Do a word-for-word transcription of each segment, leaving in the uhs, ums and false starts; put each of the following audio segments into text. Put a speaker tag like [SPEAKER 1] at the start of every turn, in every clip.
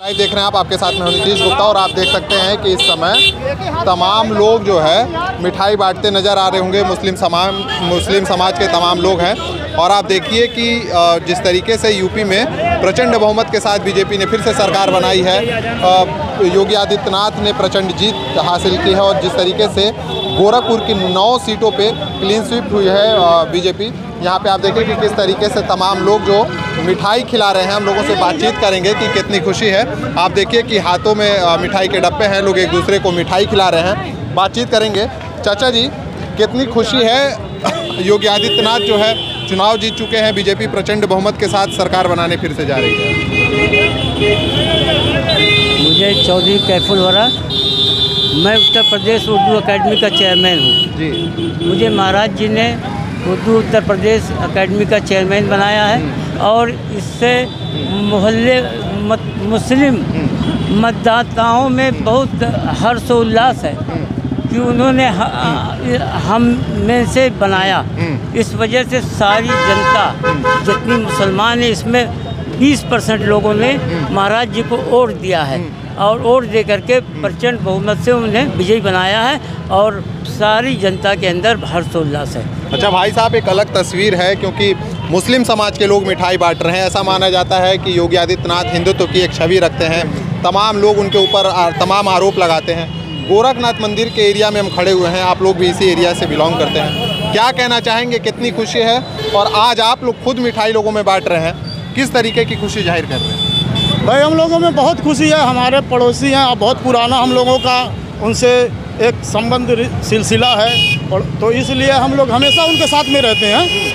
[SPEAKER 1] देख रहे हैं आप, आपके साथ में हूं नीतीश गुप्ता और आप देख सकते हैं कि इस समय तमाम लोग जो है मिठाई बांटते नज़र आ रहे होंगे। मुस्लिम समाज मुस्लिम समाज के तमाम लोग हैं और आप देखिए कि जिस तरीके से यूपी में प्रचंड बहुमत के साथ बीजेपी ने फिर से सरकार बनाई है, योगी आदित्यनाथ ने प्रचंड जीत हासिल की है और जिस तरीके से गोरखपुर की नौ सीटों पे क्लीन स्वीप हुई है बीजेपी। यहाँ पे आप देखें कि किस तरीके से तमाम लोग जो मिठाई खिला रहे हैं, हम लोगों से बातचीत करेंगे कि कितनी खुशी है। आप देखिए कि हाथों में मिठाई के डब्बे हैं, लोग एक दूसरे को मिठाई खिला रहे हैं। बातचीत करेंगे। चाचा जी, कितनी खुशी है? योगी आदित्यनाथ जो है चुनाव जीत चुके हैं, बीजेपी प्रचंड बहुमत के साथ सरकार बनाने फिर से जा रही है।
[SPEAKER 2] मुझे चौधरी कैफुल वरा, मैं उत्तर प्रदेश उर्दू अकेडमी का चेयरमैन हूँ जी। मुझे महाराज जी ने उर्दू उत्तर प्रदेश अकेडमी का चेयरमैन बनाया है और इससे मोहल्ले मुस्लिम मतदाताओं में बहुत हर्षोल्लास है कि उन्होंने हम में से बनाया। इस वजह से सारी जनता जितनी मुसलमान है, इसमें बीस परसेंट लोगों ने महाराज जी को वोट दिया है और वोट दे करके प्रचंड बहुमत से उन्हें विजयी बनाया है और सारी जनता के अंदर हर्षोल्लास है।
[SPEAKER 1] अच्छा भाई साहब, एक अलग तस्वीर है क्योंकि मुस्लिम समाज के लोग मिठाई बांट रहे हैं। ऐसा माना जाता है कि योगी आदित्यनाथ हिंदुत्व की एक छवि रखते हैं, तमाम लोग उनके ऊपर तमाम आरोप लगाते हैं। गोरखनाथ मंदिर के एरिया में हम खड़े हुए हैं, आप लोग भी इसी एरिया से बिलोंग करते हैं। क्या कहना चाहेंगे, कितनी खुशी है? और आज आप लोग खुद मिठाई लोगों में बांट रहे हैं, किस तरीके की खुशी जाहिर कर रहे हैं?
[SPEAKER 3] भाई हम लोगों में बहुत खुशी है, हमारे पड़ोसी हैं और बहुत पुराना हम लोगों का उनसे एक संबंध सिलसिला है और तो इसलिए हम लोग हमेशा उनके साथ में रहते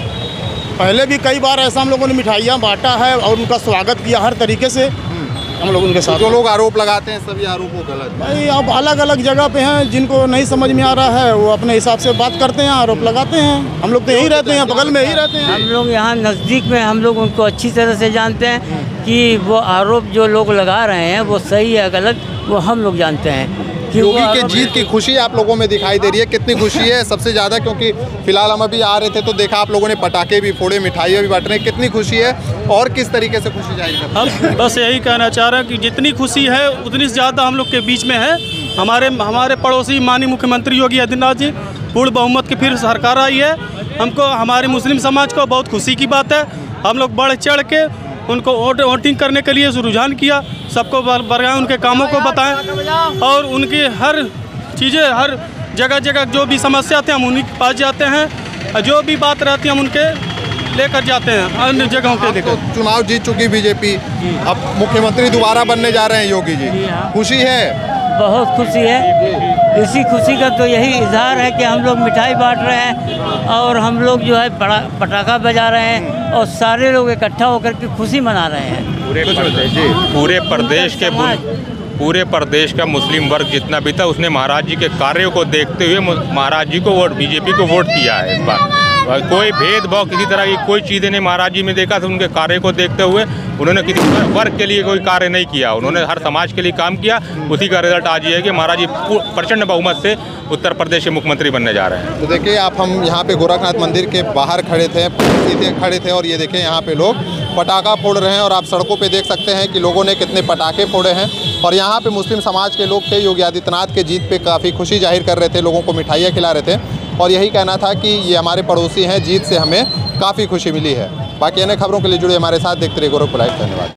[SPEAKER 3] हैं। पहले भी कई बार ऐसा हम लोगों ने मिठाइयाँ बांटा है और उनका स्वागत किया हर तरीके से हम लोग उनके साथ।
[SPEAKER 1] जो लोग आरोप लगाते हैं सभी आरोपों गलत
[SPEAKER 3] भाई, अब अलग अलग जगह पे हैं, जिनको नहीं समझ में आ रहा है वो अपने हिसाब से बात करते हैं, आरोप लगाते हैं। हम लोग तो यहीं रहते हैं, बगल में ही रहते हैं।
[SPEAKER 2] हम लोग यहाँ नज़दीक में हम लोग उनको अच्छी तरह से जानते हैं कि वो आरोप जो लोग लगा रहे हैं वो सही है गलत, वो हम लोग जानते हैं।
[SPEAKER 1] योगी के जीत की खुशी आप लोगों में दिखाई दे रही है, कितनी खुशी है सबसे ज़्यादा? क्योंकि फिलहाल हम अभी आ रहे थे तो देखा आप लोगों ने पटाखे भी फोड़े, मिठाइयाँ भी बांट रहे हैं, कितनी खुशी है और किस तरीके से खुशी जाहिर कर रहे हैं?
[SPEAKER 4] हम बस यही कहना चाह रहे हैं कि जितनी खुशी है उतनी ज़्यादा हम लोग के बीच में है। हमारे हमारे पड़ोसी माननीय मुख्यमंत्री योगी आदित्यनाथ जी पूर्ण बहुमत की फिर सरकार आई है। हमको हमारे मुस्लिम समाज को बहुत खुशी की बात है। हम लोग बढ़ चढ़ के उनको वोट वोटिंग करने के लिए रुझान किया, सबको बताएं, उनके कामों को बताएं और उनकी हर चीज़ें हर जगह जगह जो भी समस्या थे हम उन्हीं के पास जाते हैं, जो भी बात रहती है हम उनके लेकर जाते हैं अन्य जगहों के लेकर।
[SPEAKER 1] तो चुनाव जीत चुकी बीजेपी, अब मुख्यमंत्री दोबारा बनने जा रहे हैं योगी जी, खुशी है?
[SPEAKER 2] बहुत खुशी है। इसी खुशी का तो यही इजहार है कि हम लोग मिठाई बांट रहे हैं और हम लोग जो है पटाखा बजा रहे हैं और सारे लोग इकट्ठा होकर के खुशी मना रहे हैं।
[SPEAKER 5] पूरे प्रदेश पूरे प्रदेश के पूरे प्रदेश का मुस्लिम वर्ग जितना भी था उसने महाराज जी के कार्यों को देखते हुए महाराज जी को वोट बीजेपी को वोट किया है। इस बार कोई भेदभाव किसी तरह की कोई चीज़ें नहीं महाराज जी में देखा था। उनके कार्य को देखते हुए उन्होंने किसी वर्ग के लिए कोई कार्य नहीं किया, उन्होंने हर समाज के लिए काम किया। उसी का रिजल्ट आज ये है कि महाराज जी प्रचंड बहुमत से उत्तर प्रदेश के मुख्यमंत्री बनने जा रहे हैं।
[SPEAKER 1] तो देखिए आप, हम यहाँ पे गोरखनाथ मंदिर के बाहर खड़े थे, सीधे खड़े थे और ये देखें यहाँ पे लोग पटाखा फोड़ रहे हैं और आप सड़कों पे देख सकते हैं कि लोगों ने कितने पटाखे फोड़े हैं। और यहाँ पे मुस्लिम समाज के लोग थे, योगी आदित्यनाथ के जीत पे काफ़ी खुशी जाहिर कर रहे थे, लोगों को मिठाइयाँ खिला रहे थे और यही कहना था कि ये हमारे पड़ोसी हैं, जीत से हमें काफ़ी खुशी मिली है। बाकी अन्य खबरों के लिए जुड़े हमारे साथ, देखते रहिए गोरखपुर लाइव। धन्यवाद।